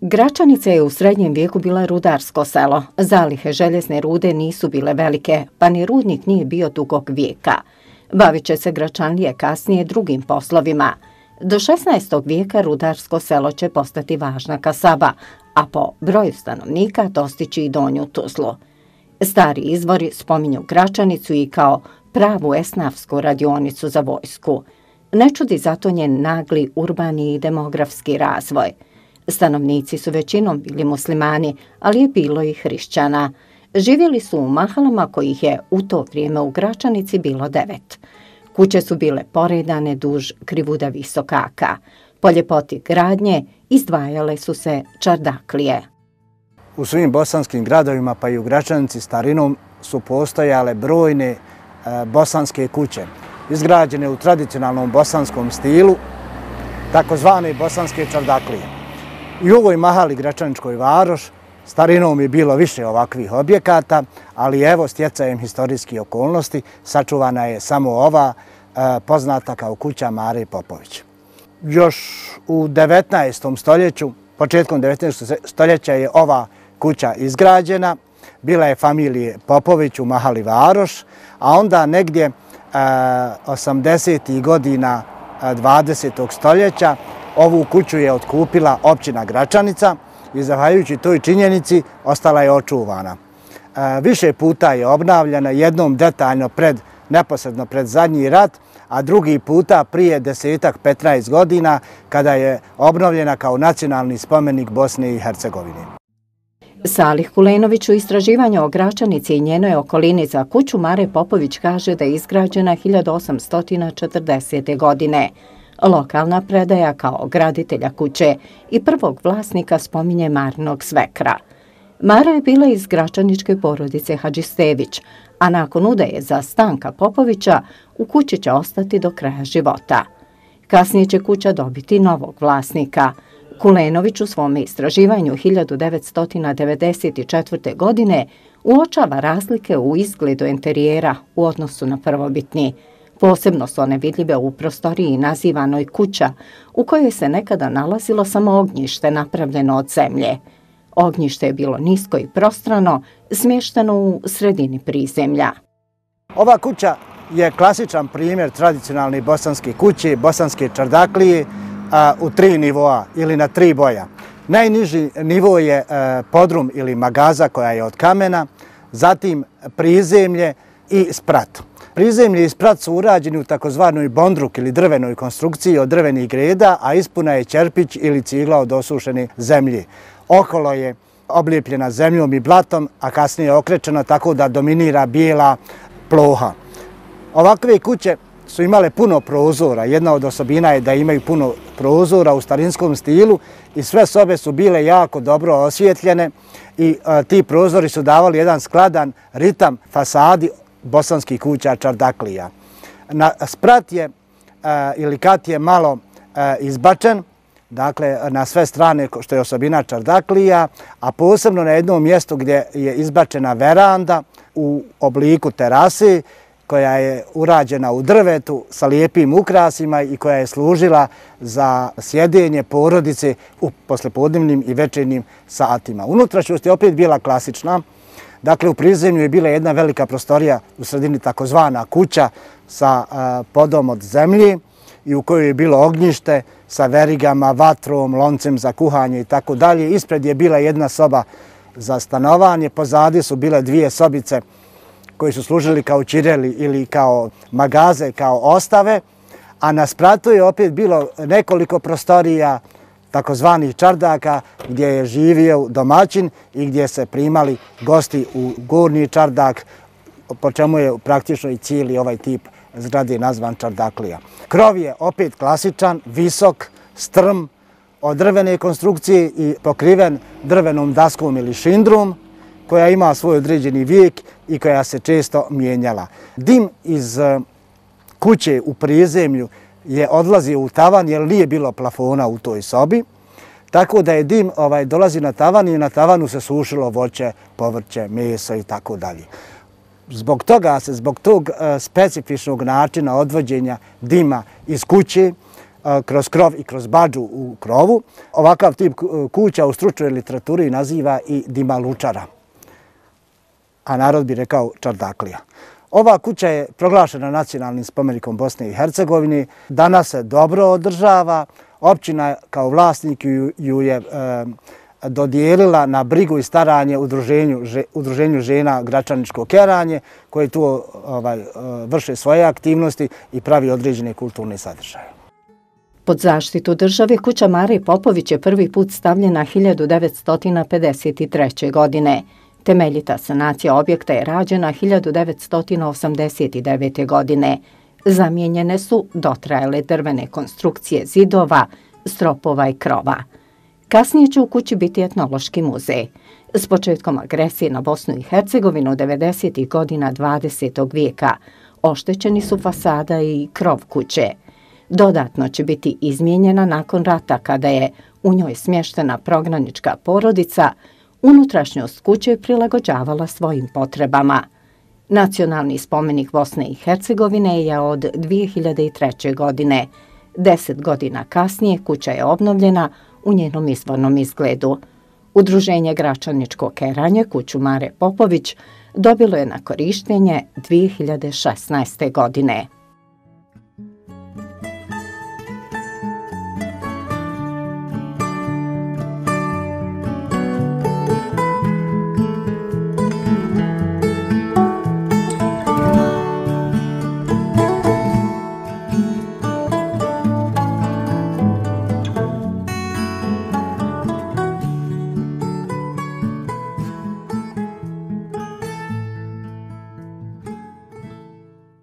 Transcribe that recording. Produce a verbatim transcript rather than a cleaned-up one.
Gračanica je u srednjem vijeku bila rudarsko selo. Zalihe željezne rude nisu bile velike, pa ni rudnik nije bio dugog vijeka. Bavit će se Gračanlije kasnije drugim poslovima. Do šesnaestog vijeka rudarsko selo će postati važna kasaba, a po broju stanovnika dostići i Donju Tuzlu. Stari izvori spominju Gračanicu i kao pravu esnafsku radionicu za vojsku. Ne čudi zato njen nagli urbani i demografski razvoj. Stanovnici su većinom bili muslimani, ali je bilo i hrišćana. Živjeli su u mahalama kojih je u to vrijeme u Gračanici bilo devet. Kuće su bile poredane duž krivuda visokaka. Po ljepoti gradnje izdvajale su se čardaklije. U svim bosanskim gradovima, pa i u Gračanici starinom, su postojale brojne e, bosanske kuće, izgrađene u tradicionalnom bosanskom stilu, takozvane bosanske čardaklije. I u ovoj mahali Gračaničkoj Varoš starinom je bilo više ovakvih objekata, ali evo stjecajem historijskih okolnosti sačuvana je samo ova e, poznata kao kuća Mare Popović. Još u devetnaestom stoljeću, početkom devetnaestog stoljeća je ova kuća izgrađena, bila je familije Popović u mahali Varoš, a onda negdje e, osamdesetih godina dvadesetog stoljeća ovu kuću je otkupila općina Gračanica i zahvaljujući toj činjenici ostala je očuvana. E, više puta je obnavljana, jednom detaljno pred, neposredno pred zadnji rat, a drugi puta prije desetak, petnaest godina kada je obnovljena kao nacionalni spomenik Bosne i Hercegovine. Salih Kulenović u istraživanju o Gračanici i njenoj okolini za kuću Mare Popović kaže da je izgrađena hiljadu osamsto četrdesete. godine. Lokalna predaja kao graditelja kuće i prvog vlasnika spominje Marinog svekra. Mara je bila iz gračaničke porodice Hadžistević, a nakon udaje za Stanka Popovića u kući će ostati do kraja života. Kasnije će kuća dobiti novog vlasnika. Kulenović u svom istraživanju hiljadu devetsto devedeset četvrte. godine uočava razlike u izgledu enterijera u odnosu na prvobitni. Posebno su one vidljive u prostoriji nazivanoj kuća, u kojoj se nekada nalazilo samo ognjište napravljeno od zemlje. Ognjište je bilo nisko i prostrano, smješteno u sredini prizemlja. Ova kuća je klasičan primjer tradicionalne bosanske kuće, bosanske čardaklije, a, u tri nivoa ili na tri boja. Najniži nivo je a, podrum ili magaza koja je od kamena, zatim prizemlje i sprat. Prizemlje i sprat su urađeni u takozvanoj bondruk ili drvenoj konstrukciji od drvenih greda, a ispuna je čerpić ili cigla od osušene zemlje. Okolo je oblijepljena zemljom i blatom, a kasnije je okrečena tako da dominira bijela ploha. Ovakve kuće su imale puno prozora. Jedna od osobina je da imaju puno prozora u starinskom stilu i sve sobe su bile jako dobro osvjetljene i a, ti prozori su davali jedan skladan ritam fasadi bosanskih kuća čardaklija. Na sprat je a, ili kat je malo a, izbačen, dakle na sve strane što je osobina čardaklija, a posebno na jednom mjestu gdje je izbačena veranda u obliku terase koja je urađena u drvetu sa lijepim ukrasima i koja je služila za sjedenje porodice u poslijepodnevnim i večernjim satima. Unutrašnjost je opet bila klasična. Dakle, u prizemlju je bila jedna velika prostorija u sredini takozvana kuća sa a, podom od zemlji i u kojoj je bilo ognjište sa verigama, vatrom, loncem za kuhanje i tako dalje. Ispred je bila jedna soba za stanovanje, pozadi su bile dvije sobice koji su služili kao čireli ili kao magaze, kao ostave, a na spratu je opet bilo nekoliko prostorija takozvanih čardaka gdje je živio domaćin i gdje se primali gosti u gornji čardak, po čemu je praktično i cijeli ovaj tip zgrade nazvan čardaklija. Krov je opet klasičan, visok, strm, od drvene konstrukcije i pokriven drvenom daskom ili šindrom, koja ima svoj određeni vijek i koja se često mijenjala. Dim iz kuće u prizemlju je odlazio u tavan jer nije bilo plafona u toj sobi, tako da je dim ovaj, dolazi na tavan i na tavanu se sušilo voće, povrće, meso i tako dalje. Zbog toga se, zbog tog uh, specifičnog načina odvođenja dima iz kuće, kroz krov i kroz badžu u krovu. Ovakav tip kuća u stručnoj literaturi naziva i dimalučara, a narod bi rekao čardaklija. Ova kuća je proglašena nacionalnim spomenikom Bosne i Hercegovine. Danas se dobro održava. Općina kao vlasnik ju je dodijelila na brigu i staranje udruženju, udruženju žena Gračaničko keranje, koje tu ovaj, vrše svoje aktivnosti i pravi određene kulturne sadržaje. Pod zaštitu države kuća Mare Popović je prvi put stavljena hiljadu devetsto pedeset treće. godine. Temeljita sanacija objekta je rađena hiljadu devetsto osamdeset devete. godine. Zamijenjene su dotrajale drvene konstrukcije zidova, stropova i krova. Kasnije će u kući biti etnološki muzej. S početkom agresije na Bosnu i Hercegovinu devedesetih godina dvadesetog vijeka oštećeni su fasada i krov kuće. Dodatno će biti izmijenjena nakon rata kada je u njoj smještena prognanička porodica, unutrašnjost kuće prilagođavala svojim potrebama. Nacionalni spomenik Bosne i Hercegovine je od dvije hiljade treće. godine. Deset godina kasnije kuća je obnovljena u njenom izvornom izgledu. Udruženje Gračaničko keranje kuću Mare Popović dobilo je na korištenje dvije hiljade šesnaeste. godine.